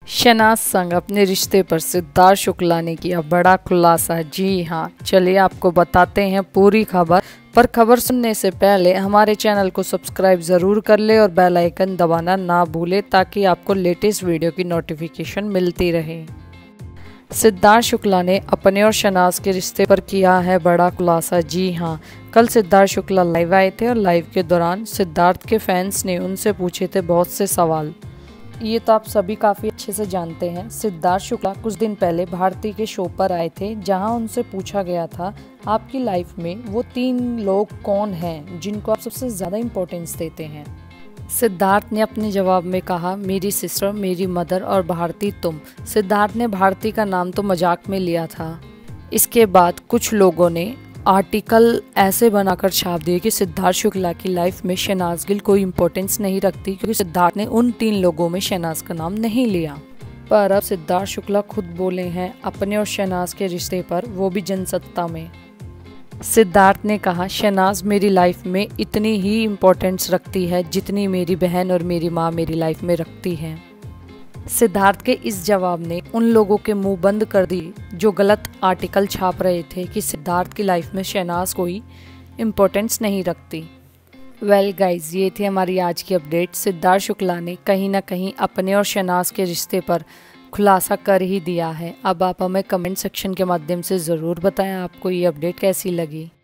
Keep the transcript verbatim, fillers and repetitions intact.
शहनाज संग अपने रिश्ते पर सिद्धार्थ शुक्ला ने किया बड़ा खुलासा। जी हाँ, चलिए आपको बताते हैं पूरी खबर। पर खबर सुनने से पहले हमारे चैनल को सब्सक्राइब ज़रूर कर ले और बेल आइकन दबाना ना भूले ताकि आपको लेटेस्ट वीडियो की नोटिफिकेशन मिलती रहे। सिद्धार्थ शुक्ला ने अपने और शहनाज के रिश्ते पर किया है बड़ा खुलासा। जी हाँ, कल सिद्धार्थ शुक्ला लाइव आए थे और लाइव के दौरान सिद्धार्थ के फैंस ने उनसे पूछे थे बहुत से सवाल। ये तो आप सभी काफ़ी अच्छे से जानते हैं। सिद्धार्थ शुक्ला कुछ दिन पहले भारती के शो पर आए थे, जहां उनसे पूछा गया था आपकी लाइफ में वो तीन लोग कौन हैं जिनको आप सबसे ज़्यादा इम्पोर्टेंस देते हैं। सिद्धार्थ ने अपने जवाब में कहा, मेरी सिस्टर, मेरी मदर और भारती तुम। सिद्धार्थ ने भारती का नाम तो मजाक में लिया था। इसके बाद कुछ लोगों ने आर्टिकल ऐसे बनाकर छाप दिए कि सिद्धार्थ शुक्ला की लाइफ में शहनाज गिल कोई इम्पोर्टेंस नहीं रखती, क्योंकि सिद्धार्थ ने उन तीन लोगों में शहनाज का नाम नहीं लिया। पर अब सिद्धार्थ शुक्ला खुद बोले हैं अपने और शहनाज के रिश्ते पर, वो भी जनसत्ता में। सिद्धार्थ ने कहा, शहनाज मेरी लाइफ में इतनी ही इम्पोर्टेंस रखती है जितनी मेरी बहन और मेरी माँ मेरी लाइफ में रखती हैं। सिद्धार्थ के इस जवाब ने उन लोगों के मुंह बंद कर दिए जो गलत आर्टिकल छाप रहे थे कि सिद्धार्थ की लाइफ में शहनाज कोई इम्पोर्टेंस नहीं रखती। वेल गाइज, ये थी हमारी आज की अपडेट। सिद्धार्थ शुक्ला ने कहीं ना कहीं अपने और शहनाज के रिश्ते पर खुलासा कर ही दिया है। अब आप हमें कमेंट सेक्शन के माध्यम से ज़रूर बताएं आपको ये अपडेट कैसी लगी।